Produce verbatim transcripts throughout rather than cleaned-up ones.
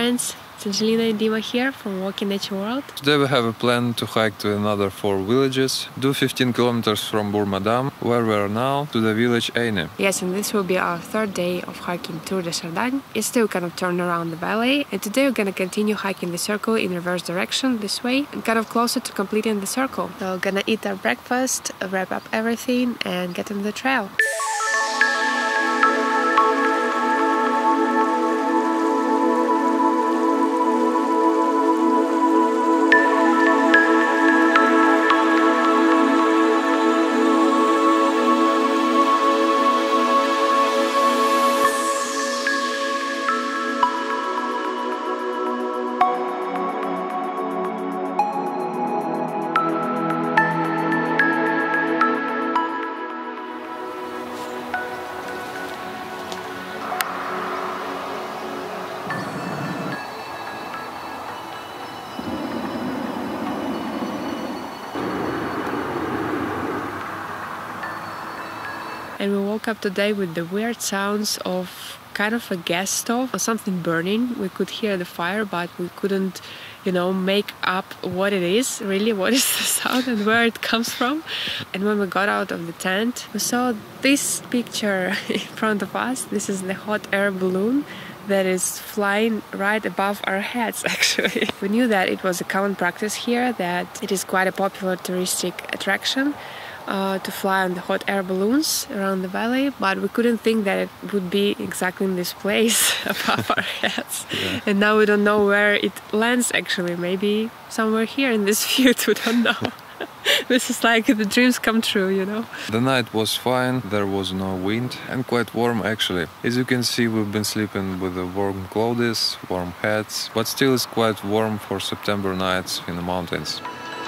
friends. It's Angelina and Dima here from Walking Nature World. Today we have a plan to hike to another four villages, do fifteen kilometers from Bourg-Madame, where we are now, to the village Eyne. Yes, and this will be our third day of hiking Tour de Cerdagne. Yesterday we kind of turned around the valley, and today we're gonna continue hiking the circle in reverse direction, this way, and kind of closer to completing the circle. So we're gonna eat our breakfast, wrap up everything, and get on the trail. And we woke up today with the weird sounds of kind of a gas stove or something burning. We could hear the fire, but we couldn't, you know, make up what it is, really, what is the sound and where it comes from. And when we got out of the tent, we saw this picture in front of us. This is the hot air balloon that is flying right above our heads, actually. We knew that it was a common practice here, that it is quite a popular touristic attraction. Uh, to fly on the hot air balloons around the valley, but we couldn't think that it would be exactly in this place above our heads. Yeah. And now we don't know where it lands actually, maybe somewhere here in this field, we don't know. This is like the dreams come true, you know. The night was fine, there was no wind and quite warm actually. As you can see, we've been sleeping with the warm clothes, warm hats, but still it's quite warm for September nights in the mountains.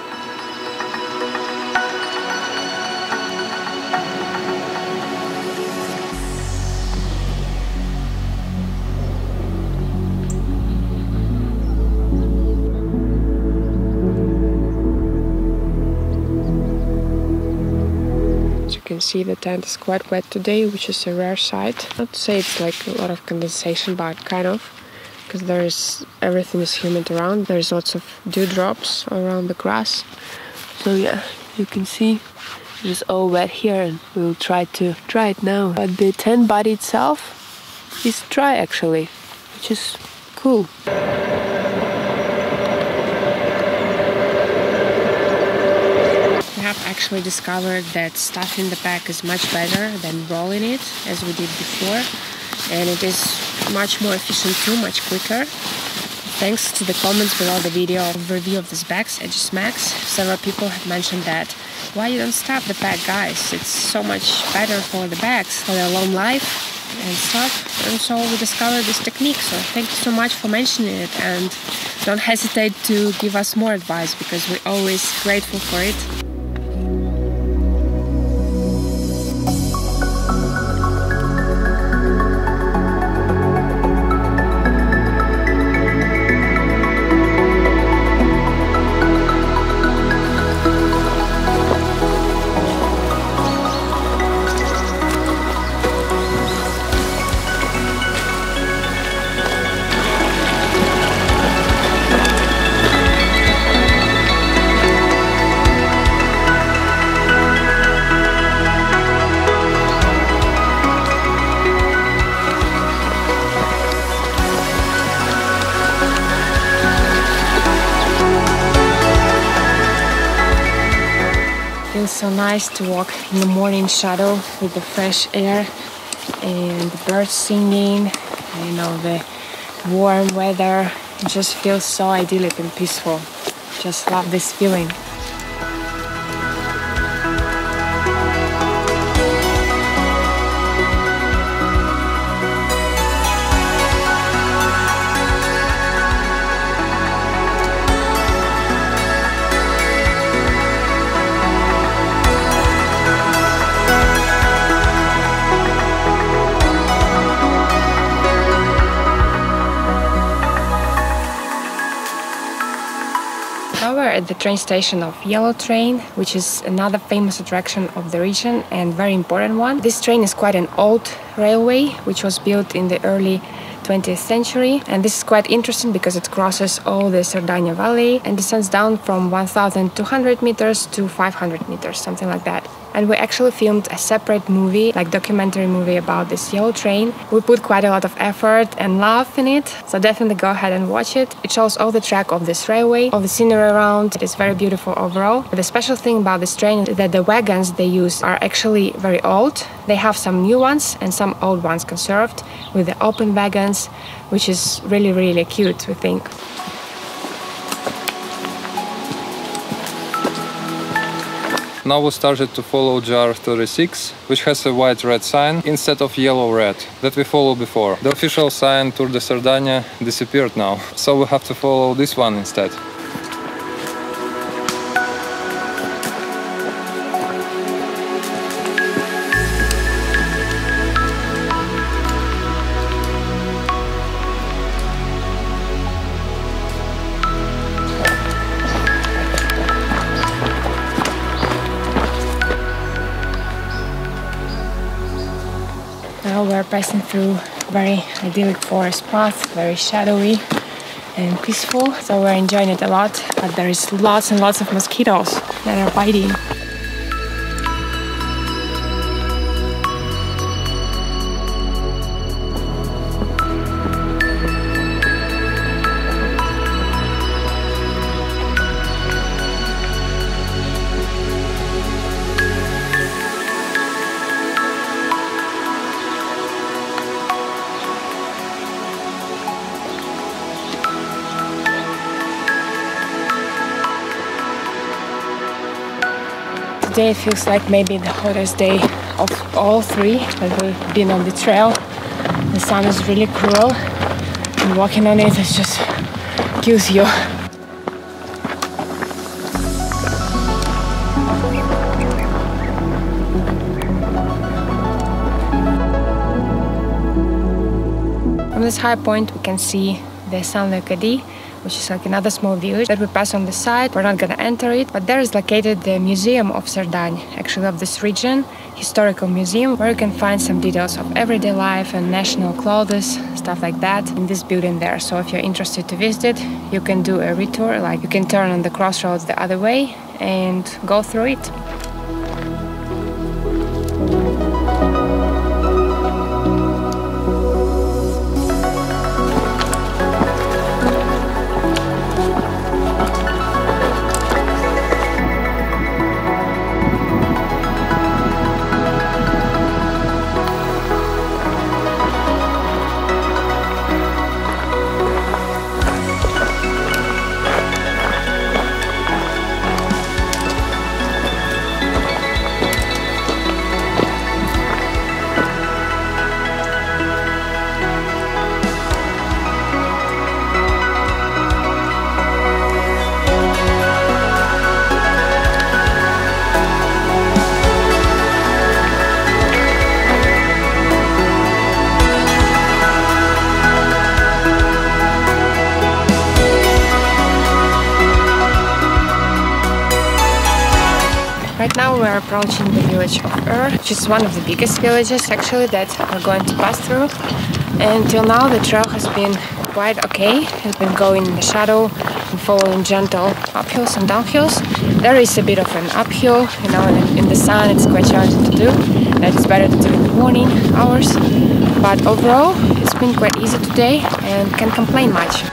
You can see the tent is quite wet today, which is a rare sight. Not to say it's like a lot of condensation, but kind of, because there is everything is humid around. There's lots of dewdrops around the grass. So yeah, you can see it's all wet here, and we'll try to dry it now. But the tent body itself is dry actually, which is cool. We have actually discovered that stuffing the pack is much better than rolling it, as we did before, and it is much more efficient too, much quicker. Thanks to the comments below the video review of these bags, Edge Max, several people have mentioned that why you don't stuff the pack, guys, it's so much better for the bags, for their long life and stuff. And so we discovered this technique, so thank you so much for mentioning it, and don't hesitate to give us more advice, because we're always grateful for it. It's so nice to walk in the morning shadow with the fresh air and the birds singing, you know, the warm weather. It just feels so idyllic and peaceful. Just love this feeling. At the train station of eLLO train, which is another famous attraction of the region and very important one. This train is quite an old railway, which was built in the early twentieth century, and this is quite interesting because it crosses all the Cerdagne Valley and descends down from one thousand two hundred meters to five hundred meters, something like that. And we actually filmed a separate movie, like documentary movie about this yellow train. We put quite a lot of effort and love in it, so definitely go ahead and watch it. It shows all the track of this railway, all the scenery around. It is very beautiful overall. But the special thing about this train is that the wagons they use are actually very old. They have some new ones and some old ones conserved with the open wagons, which is really, really cute, we think. Now we started to follow J R thirty-six, which has a white red sign instead of yellow red that we followed before. The official sign Tour de Cerdagne disappeared now, so we have to follow this one instead. Now we're passing through very idyllic forest path, very shadowy and peaceful, so we're enjoying it a lot, but there is lots and lots of mosquitoes that are biting. Today it feels like maybe the hottest day of all three that we've been on the trail. The sun is really cruel and walking on it, it just kills you. From this high point we can see the Saint-Leucadie, which is like another small village that we pass on the side. We're not gonna enter it, but there is located the Museum of Cerdagne, actually of this region, historical museum, where you can find some details of everyday life and national clothes, stuff like that, in this building there. So if you're interested to visit it, you can do a retour, like you can turn on the crossroads the other way and go through it. Right now we're approaching the village of Eyne, which is one of the biggest villages actually that we're going to pass through. And till now the trail has been quite okay. It's been going in the shadow and following gentle uphills and downhills. There is a bit of an uphill, you know, in, in the sun it's quite challenging to do. And it's better to do in the morning hours. But overall it's been quite easy today and can't complain much.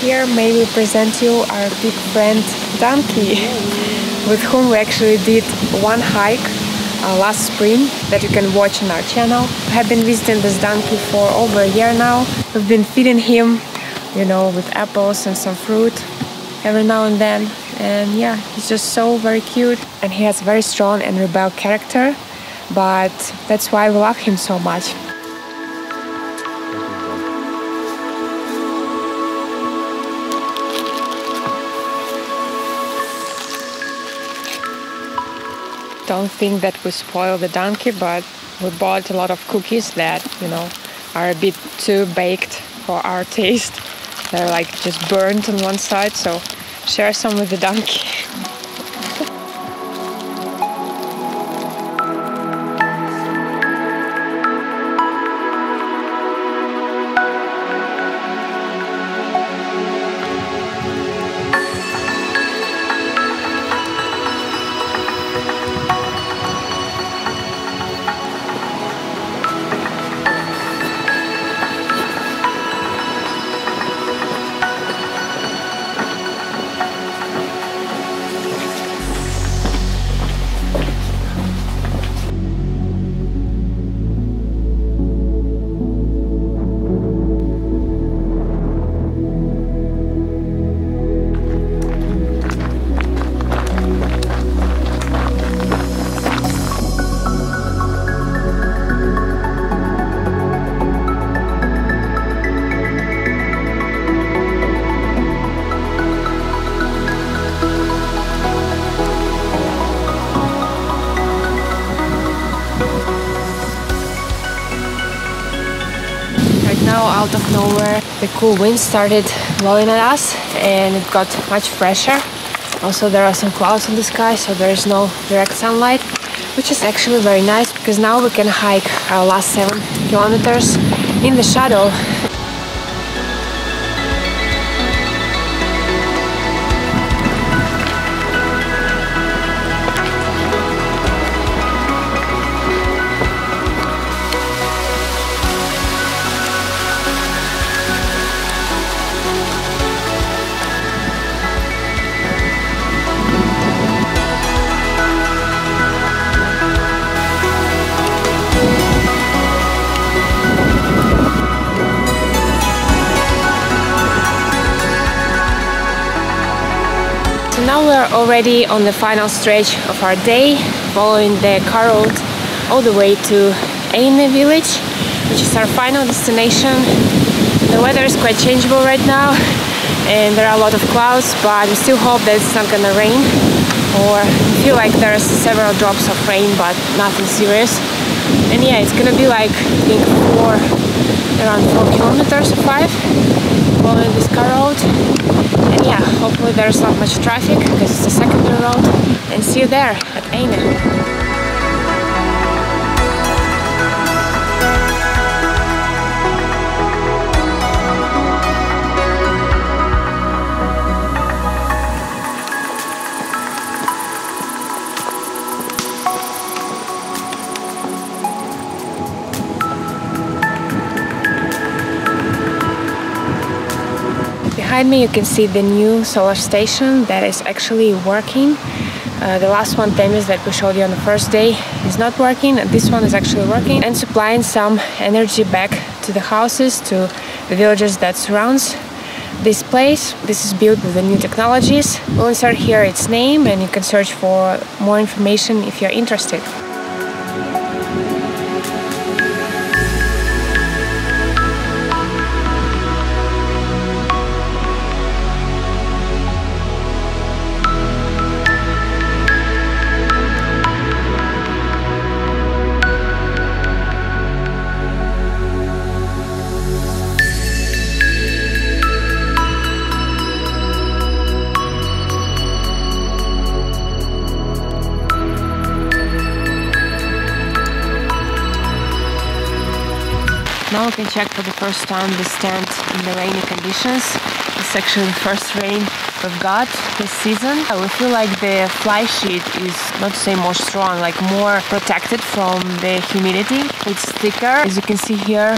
here, maybe present you our big friend Donkey, with whom we actually did one hike uh, last spring that you can watch on our channel. We have been visiting this donkey for over a year now. We've been feeding him, you know, with apples and some fruit every now and then. And yeah, he's just so very cute, and he has very strong and rebel character, but that's why we love him so much. Don't think that we spoil the donkey, but we bought a lot of cookies that, you know, are a bit too baked for our taste. They're like just burnt on one side, so share some with the donkey. Out of nowhere, the cool wind started blowing at us and it got much fresher. Also, there are some clouds in the sky, so there is no direct sunlight, which is actually very nice because now we can hike our last seven kilometers in the shadow. Now we are already on the final stretch of our day, following the car road all the way to Eyne village, which is our final destination. The weather is quite changeable right now and there are a lot of clouds, but we still hope that it's not gonna rain, or I feel like there's several drops of rain but nothing serious. And yeah, it's gonna be like I think four, around four kilometers or five following this car road. And yeah, hopefully there's not much traffic because it's a secondary road. And see you there at Eyne. Behind me you can see the new solar station that is actually working. Uh, the last one, Temis, that we showed you on the first day is not working, and this one is actually working and supplying some energy back to the houses, to the villages that surrounds this place. This is built with the new technologies. We'll insert here its name and you can search for more information if you're interested. Now we can check for the first time the stand in the rainy conditions. It's actually the first rain we've got this season. We feel like the fly sheet is, not to say more strong, like more protected from the humidity. It's thicker. As you can see here,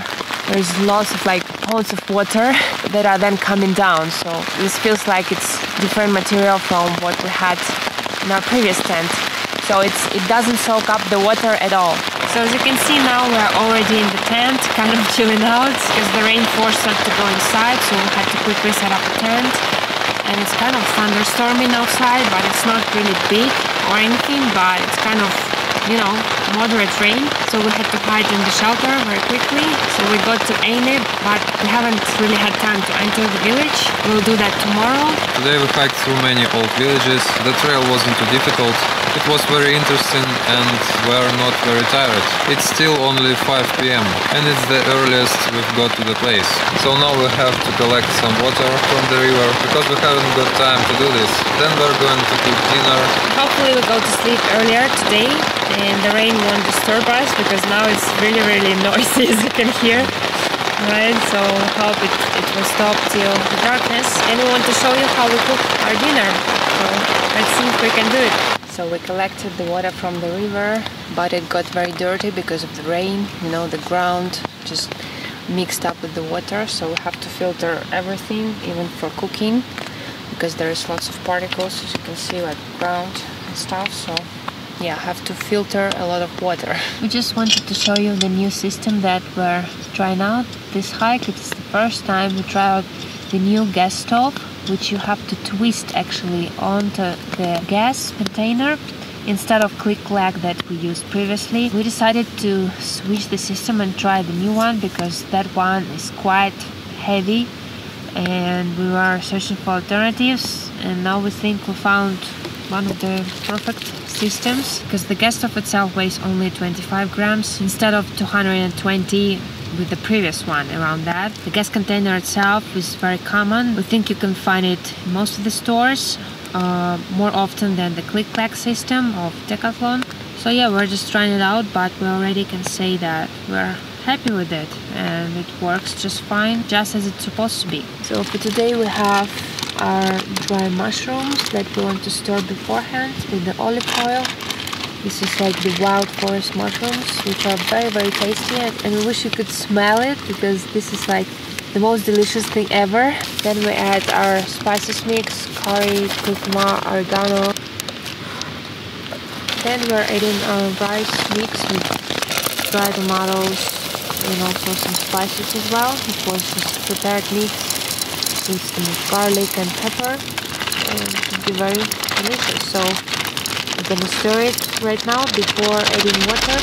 there's lots of like ponds of water that are then coming down. So this feels like it's different material from what we had in our previous tent. So it's it doesn't soak up the water at all. So as you can see now, we're already in the tent, kind of chilling out because the rain forced us to go inside, so we had to quickly set up a tent. And it's kind of thunderstorming outside, but it's not really big or anything, but it's kind of, you know, moderate rain. So we had to hide in the shelter very quickly. So we got to Eyne, but we haven't really had time to enter the village. We'll do that tomorrow. Today we hiked through many old villages. The trail wasn't too difficult. It was very interesting and we're not very tired. It's still only five p m and it's the earliest we've got to the place. So now we have to collect some water from the river because we haven't got time to do this. Then we're going to cook dinner. Hopefully we go to sleep earlier today and the rain won't disturb us because now it's really really noisy, as you can hear. Right, so hope it, it will stop till the darkness, and we want to show you how we cook our dinner. So let's see if we can do it. So we collected the water from the river, but it got very dirty because of the rain. You know, the ground just mixed up with the water, so we have to filter everything, even for cooking, because there is lots of particles, as you can see, like ground and stuff. So yeah, have to filter a lot of water. We just wanted to show you the new system that we're trying out this hike. It's the first time we try out the new gas stove, which you have to twist actually onto the gas container instead of click-clack that we used previously. We decided to switch the system and try the new one because that one is quite heavy, and we were searching for alternatives, and now we think we found one of the perfect systems, because the gas stove itself weighs only twenty-five grams instead of two hundred twenty with the previous one, around that. The gas container itself is very common. We think you can find it in most of the stores uh, more often than the click-clack system of Decathlon. So yeah, we're just trying it out, but we already can say that we're happy with it and it works just fine, just as it's supposed to be. So for today we have our dry mushrooms that we want to store beforehand with the olive oil. This is like the wild forest mushrooms, which are very very tasty, and, and we wish you could smell it because this is like the most delicious thing ever. Then we add our spices mix, curry, curcuma, oregano. Then we're adding our rice mix with dried tomatoes and also some spices as well. Of course, just prepared mix with some garlic and pepper, and it will be very delicious. So we're gonna stir it right now before adding water.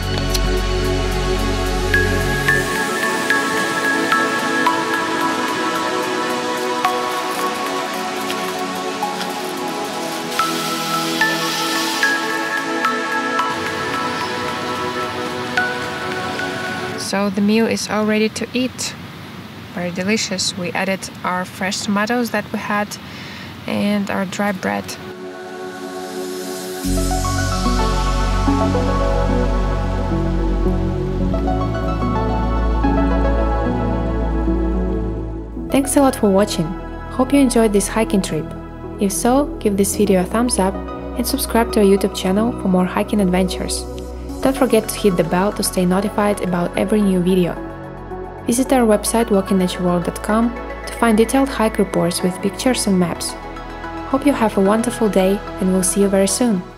So the meal is all ready to eat. Very delicious. We added our fresh tomatoes that we had and our dry bread. Thanks a lot for watching. Hope you enjoyed this hiking trip. If so, give this video a thumbs up and subscribe to our YouTube channel for more hiking adventures. Don't forget to hit the bell to stay notified about every new video. Visit our website walking nature world dot com to find detailed hike reports with pictures and maps. Hope you have a wonderful day, and we'll see you very soon.